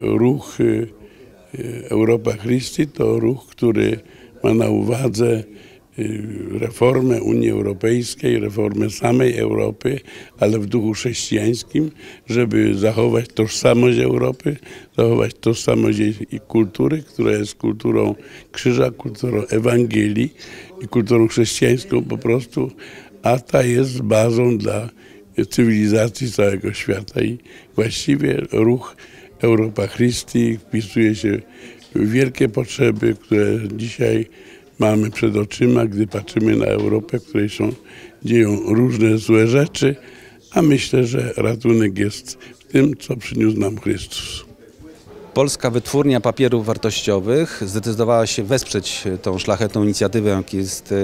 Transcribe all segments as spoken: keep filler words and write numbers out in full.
Ruch Europa Christi to ruch, który ma na uwadze reformę Unii Europejskiej, reformę samej Europy, ale w duchu chrześcijańskim, żeby zachować tożsamość Europy, zachować tożsamość jej kultury, która jest kulturą krzyża, kulturą Ewangelii i kulturą chrześcijańską po prostu, a ta jest bazą dla cywilizacji całego świata i właściwie ruch Europa Christi wpisuje się w wielkie potrzeby, które dzisiaj mamy przed oczyma, gdy patrzymy na Europę, w której się dzieją różne złe rzeczy, a myślę, że ratunek jest w tym, co przyniósł nam Chrystus. Polska Wytwórnia Papierów Wartościowych zdecydowała się wesprzeć tą szlachetną inicjatywę, jaką jest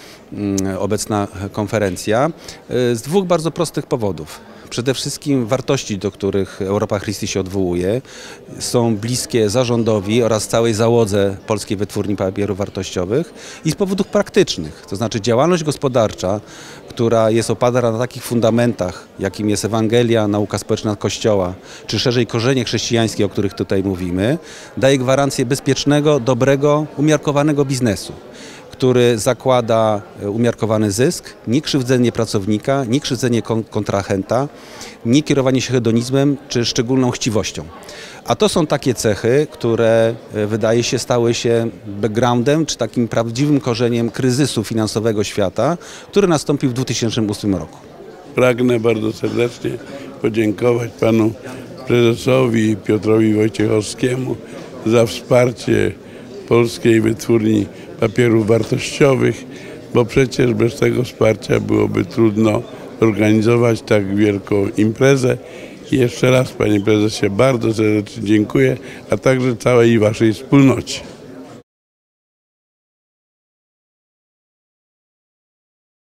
obecna konferencja, z dwóch bardzo prostych powodów. Przede wszystkim wartości, do których Europa Christi się odwołuje, są bliskie zarządowi oraz całej załodze Polskiej Wytwórni Papierów Wartościowych i z powodów praktycznych, to znaczy działalność gospodarcza, która jest oparta na takich fundamentach, jakim jest Ewangelia, nauka społeczna Kościoła, czy szerzej korzenie chrześcijańskie, o których tutaj mówimy, daje gwarancję bezpiecznego, dobrego, umiarkowanego biznesu, który zakłada umiarkowany zysk, nie krzywdzenie pracownika, nie krzywdzenie kontrahenta, nie kierowanie się hedonizmem czy szczególną chciwością. A to są takie cechy, które wydaje się stały się backgroundem czy takim prawdziwym korzeniem kryzysu finansowego świata, który nastąpił w dwa tysiące ósmym roku. Pragnę bardzo serdecznie podziękować panu prezesowi Piotrowi Wojciechowskiemu za wsparcie Polskiej Wytwórni Papierów Wartościowych, bo przecież bez tego wsparcia byłoby trudno organizować tak wielką imprezę. I jeszcze raz, panie prezesie, bardzo serdecznie dziękuję, a także całej waszej wspólnocie.